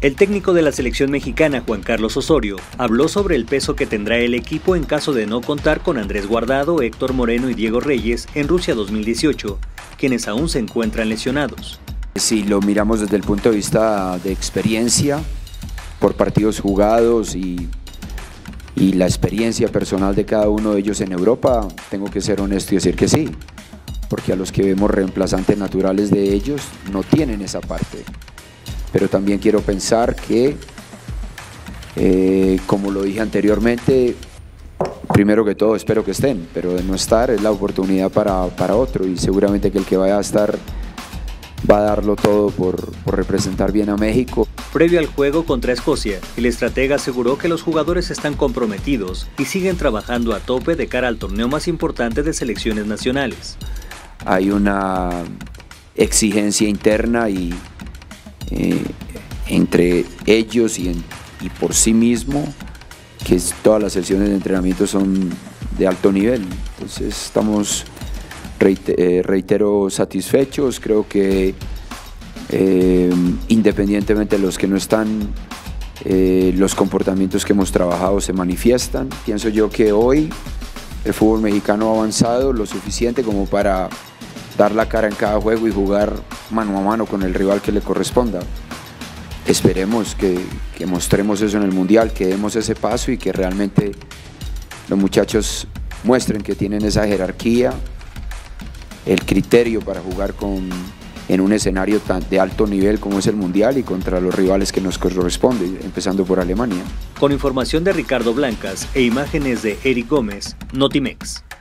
El técnico de la selección mexicana, Juan Carlos Osorio, habló sobre el peso que tendrá el equipo en caso de no contar con Andrés Guardado, Héctor Moreno y Diego Reyes en Rusia 2018, quienes aún se encuentran lesionados. Si lo miramos desde el punto de vista de experiencia, por partidos jugados y la experiencia personal de cada uno de ellos en Europa, tengo que ser honesto y decir que sí, porque a los que vemos reemplazantes naturales de ellos no tienen esa parte. Pero también quiero pensar que, como lo dije anteriormente, primero que todo espero que estén, pero de no estar es la oportunidad para otro, y seguramente que el que vaya a estar va a darlo todo por representar bien a México. Previo al juego contra Escocia, el estratega aseguró que los jugadores están comprometidos y siguen trabajando a tope de cara al torneo más importante de selecciones nacionales. Hay una exigencia interna entre ellos y por sí mismo, que todas las sesiones de entrenamiento son de alto nivel. Entonces estamos, reitero, satisfechos. Creo que independientemente de los que no están, los comportamientos que hemos trabajado se manifiestan. Pienso yo que hoy el fútbol mexicano ha avanzado lo suficiente como para dar la cara en cada juego y jugar mano a mano con el rival que le corresponda. Esperemos que mostremos eso en el Mundial, que demos ese paso y que realmente los muchachos muestren que tienen esa jerarquía, el criterio para jugar en un escenario de alto nivel como es el Mundial y contra los rivales que nos corresponden, empezando por Alemania. Con información de Ricardo Blancas e imágenes de Eric Gómez, Notimex.